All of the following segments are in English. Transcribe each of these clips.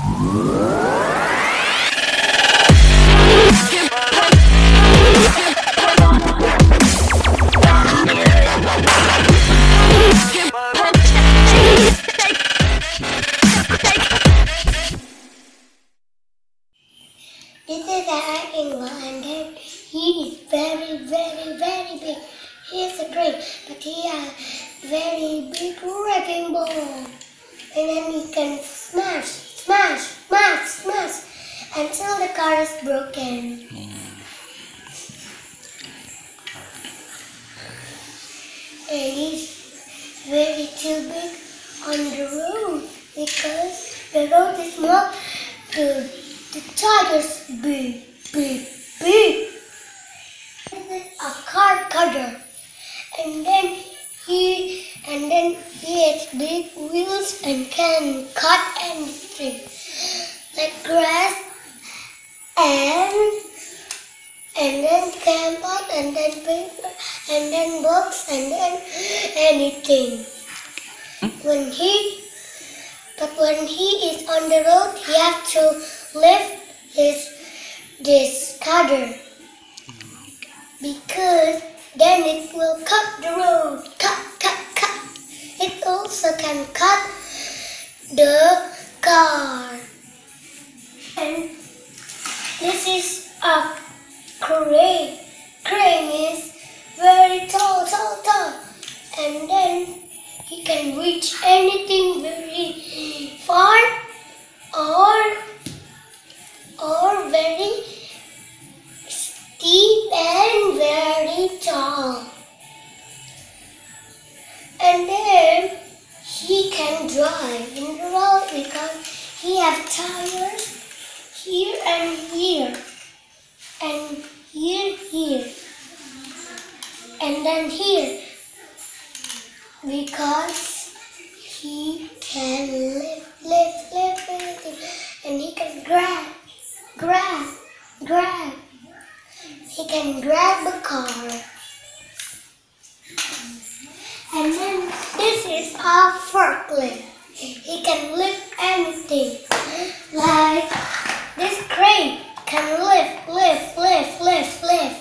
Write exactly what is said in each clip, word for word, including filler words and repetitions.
This is an animal, and then he is very, very, very big. He is a train, but he has very big wrecking ball. And then he can smash, smash, smash, smash until the car is broken. And he's very too big on the road because the road is small. The, the tires big, big, big. This is a car cutter. And then he and then he has big wheels and can cut anything like grass and and then canvas and then paper and then books and then anything. When he but when he is on the road, he has to lift his this cutter because then it will cut the road. Cut, cut, cut. It also can cut the car. And this is a crane. Crane is very tall, tall, tall. And then he can reach anything very far or or very steep and very tall. And then he can drive in the road because he has tires here and here and here, here and then here because he can lift, lift, lift anything and he can grab, grab, grab. He can grab a car. And then this is a forklift. He can lift anything. Like this crane can lift, lift, lift, lift, lift.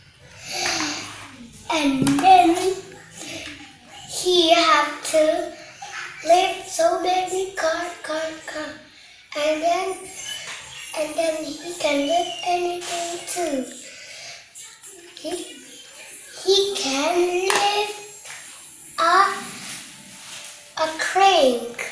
And then he have to lift so many car, car, car. And then and then he can lift anything too. He, he can lift a, a crank.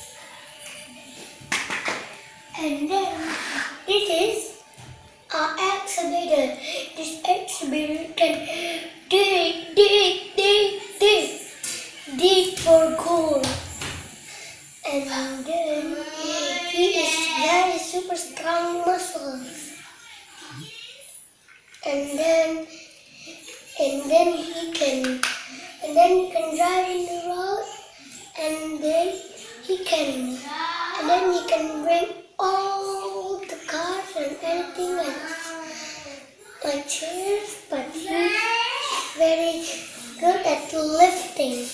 And then this is an excavator. This excavator can dig, dig, dig, dig, dig for gold. And then he is very super strong muscles. And then and then he can and then he can drive in the road and then he can and then he can bring all the cars and anything else like chairs, but he's very good at lifting.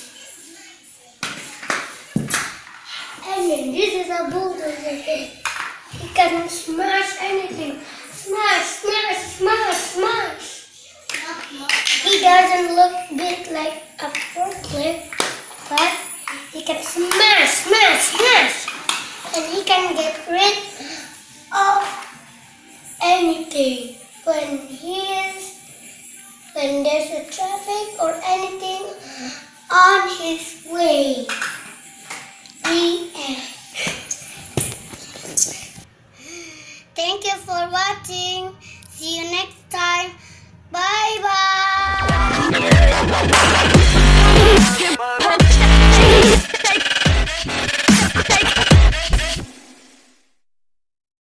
And then this is a bulldozer. He can smash anything. Smash, smash, smash, smash. He doesn't look big like a forklift, but he can smash, smash, smash. And he can get rid of anything when he is, when there's a traffic or anything on his way. The end. Thank you for watching. See you next time.